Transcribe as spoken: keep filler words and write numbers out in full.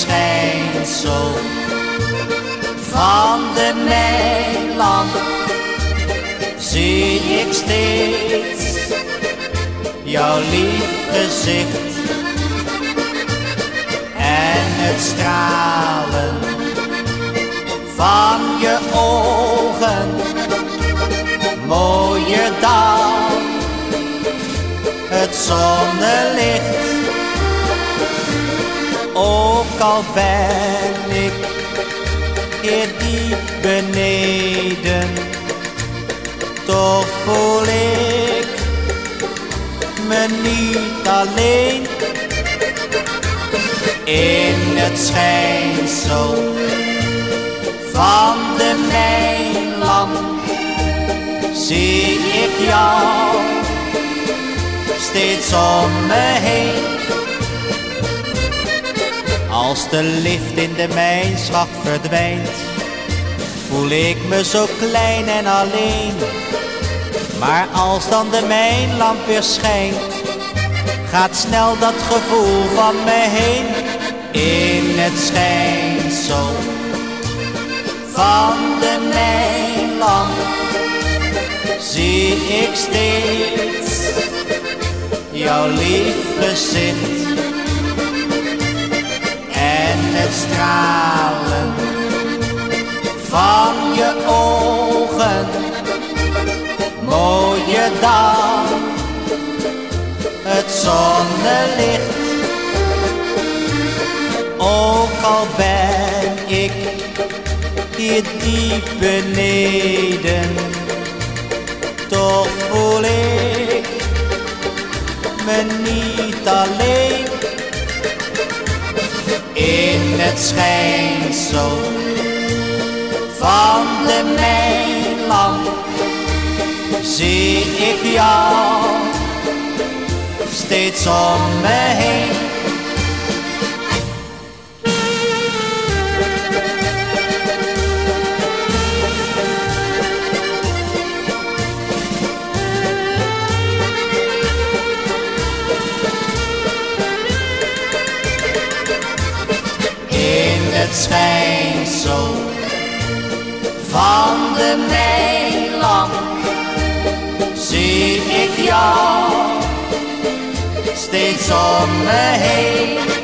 schijnsel van de mijnlamp zie ik steeds jouw lief gezicht en het stralen van je ogen. Mooier dan het zonnelicht, ook al ben ik hier diep beneden, toch voel ik me niet alleen. In het schijnsel van de mijnlamp zie ik jou steeds om me heen. Als de lift in de mijnschacht verdwijnt, voel ik me zo klein en alleen. Maar als dan de mijnlamp weer schijnt, gaat snel dat gevoel van me heen. In het schijnsel van de mijnlamp zie ik steeds jouw lief gezicht en het stralen van je ogen. Mooier dan het zonnelicht, ook al ben ik hier diep beneden, toch voel ik me niet alleen. In het schijnsel van de mijnlamp zie ik jou steeds om me heen. Het schijnsel van de mijnlamp zie ik jou steeds om me heen.